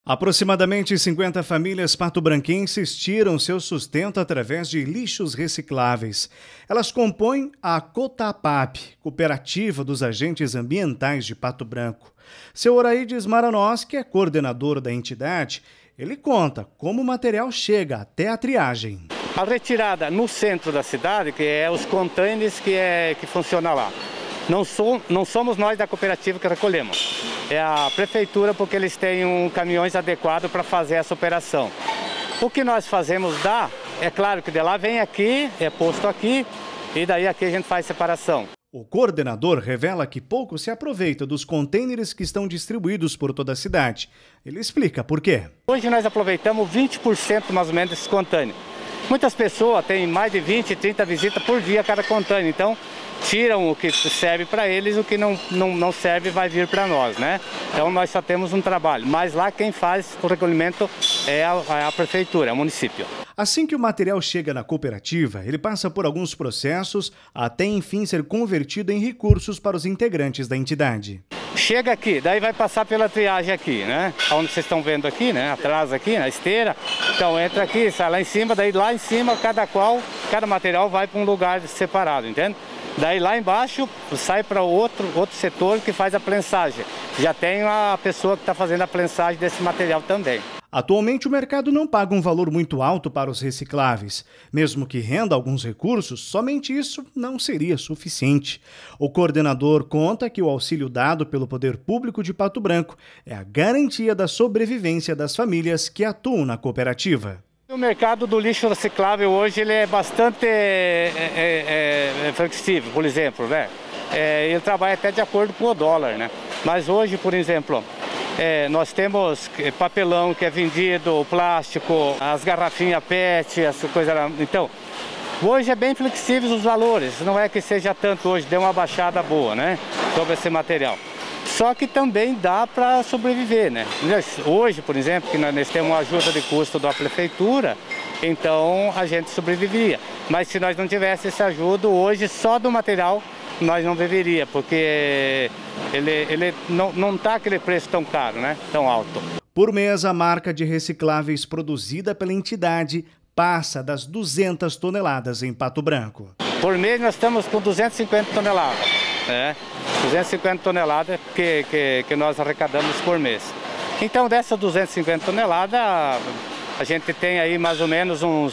Aproximadamente 50 famílias patobranquenses tiram seu sustento através de lixos recicláveis. Elas compõem a Cotapap, Cooperativa dos Agentes Ambientais de Pato Branco. Seu Oraides Maranós, que é coordenador da entidade, ele conta como o material chega até a triagem. A retirada no centro da cidade, que é os contêineres que funciona lá. Não somos nós da cooperativa que recolhemos, é a prefeitura, porque eles têm caminhões adequados para fazer essa operação. O que nós fazemos é claro que de lá vem aqui, é posto aqui, e daí aqui a gente faz separação. O coordenador revela que pouco se aproveita dos contêineres que estão distribuídos por toda a cidade. Ele explica por quê. Hoje nós aproveitamos 20% mais ou menos desses contêineres. Muitas pessoas têm mais de 20, 30 visitas por dia a cada contêiner, então tiram o que serve para eles, o que não serve vai vir para nós, né? Então nós só temos um trabalho, mas lá quem faz o recolhimento é a prefeitura, é o município. Assim que o material chega na cooperativa, ele passa por alguns processos até enfim ser convertido em recursos para os integrantes da entidade. Chega aqui, daí vai passar pela triagem aqui, né? Onde vocês estão vendo aqui, né? Atrás aqui, na esteira. Então entra aqui, sai lá em cima, daí lá em cima cada material vai para um lugar separado, entende? Daí lá embaixo sai para outro setor que faz a prensagem. Já tem a pessoa que está fazendo a prensagem desse material também. Atualmente o mercado não paga um valor muito alto para os recicláveis. Mesmo que renda alguns recursos, somente isso não seria suficiente. O coordenador conta que o auxílio dado pelo Poder Público de Pato Branco é a garantia da sobrevivência das famílias que atuam na cooperativa. O mercado do lixo reciclável hoje ele é bastante flexível, por exemplo, né? Ele trabalha até de acordo com o dólar, né? Mas hoje, por exemplo, nós temos papelão que é vendido, plástico, as garrafinhas PET, essa coisa. Então, hoje é bem flexível os valores, não é que seja tanto hoje, deu uma baixada boa, né? Sobre esse material. Só que também dá para sobreviver, né? Hoje, por exemplo, que nós temos uma ajuda de custo da prefeitura, então a gente sobreviveria. Mas se nós não tivéssemos essa ajuda, hoje só do material nós não viveria, porque ele não está aquele preço tão caro, né? Tão alto. Por mês, a marca de recicláveis produzida pela entidade passa das 200 toneladas em Pato Branco. Por mês nós estamos com 250 toneladas, né? 250 toneladas que nós arrecadamos por mês. Então dessas 250 toneladas, a gente tem aí mais ou menos uns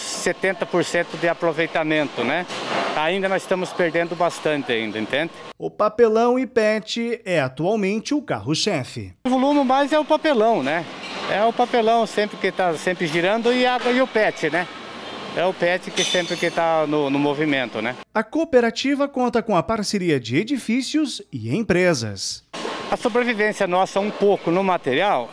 70% de aproveitamento, né? Ainda nós estamos perdendo bastante ainda, entende? O papelão e PET é atualmente o carro-chefe. O volume mais é o papelão, né? É o papelão sempre que está sempre girando e o PET, né? É o PET que sempre que está no movimento, né? A cooperativa conta com a parceria de edifícios e empresas. A sobrevivência nossa um pouco no material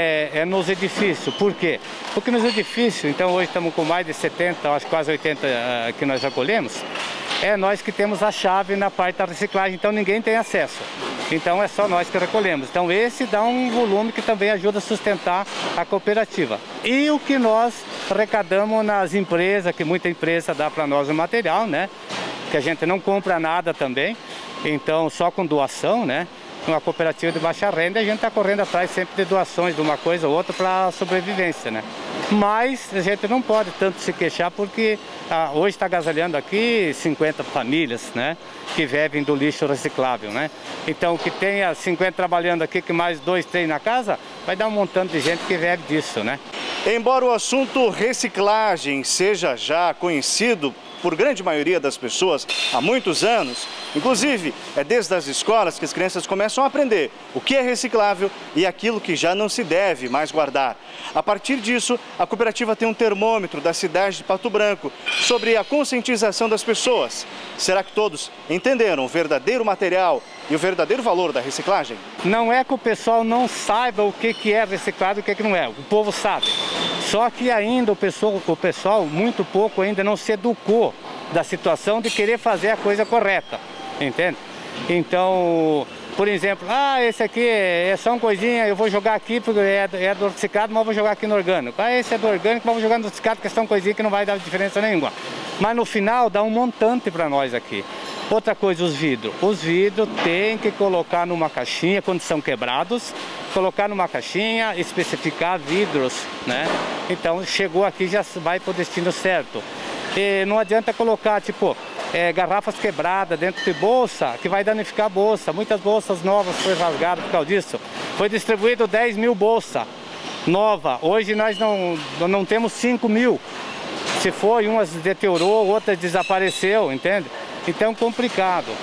é nos edifícios. Por quê? Porque nos edifícios, então hoje estamos com mais de 70, acho que quase 80 que nós recolhemos, é nós que temos a chave na parte da reciclagem, então ninguém tem acesso. Então é só nós que recolhemos. Então esse dá um volume que também ajuda a sustentar a cooperativa. E o que nós arrecadamos nas empresas, que muita empresa dá para nós o material, né? Que a gente não compra nada também, então só com doação, né? Uma cooperativa de baixa renda, a gente está correndo atrás sempre de doações de uma coisa ou outra para a sobrevivência, né? Mas a gente não pode tanto se queixar porque hoje está agasalhando aqui 50 famílias, né? Que vivem do lixo reciclável, né? Então que tenha 50 trabalhando aqui, que mais 2, 3 na casa, vai dar um montão de gente que vive disso, né? Embora o assunto reciclagem seja já conhecido por grande maioria das pessoas há muitos anos, inclusive é desde as escolas que as crianças começam a aprender o que é reciclável e aquilo que já não se deve mais guardar. A partir disso, a cooperativa tem um termômetro da cidade de Pato Branco sobre a conscientização das pessoas. Será que todos entenderam o verdadeiro material e o verdadeiro valor da reciclagem? Não é que o pessoal não saiba o que é reciclado e o que não é, o povo sabe. Só que ainda o pessoal muito pouco ainda não se educou da situação de querer fazer a coisa correta, entende? Então, por exemplo, esse aqui é só uma coisinha, eu vou jogar aqui porque é do reciclado, mas eu vou jogar aqui no orgânico. Esse é do orgânico, mas eu vou jogar no reciclado porque é só uma coisinha que não vai dar diferença nenhuma. Mas no final dá um montante para nós aqui. Outra coisa, os vidros. Os vidros tem que colocar numa caixinha, quando são quebrados, colocar numa caixinha, especificar vidros, né? Então, chegou aqui, já vai para o destino certo. E não adianta colocar, tipo, garrafas quebradas dentro de bolsa, que vai danificar a bolsa. Muitas bolsas novas foram rasgadas por causa disso. Foi distribuído 10 mil bolsas novas. Hoje nós não temos 5 mil. Se foi, umas deteriorou, outras desapareceu, entende? Então, complicado.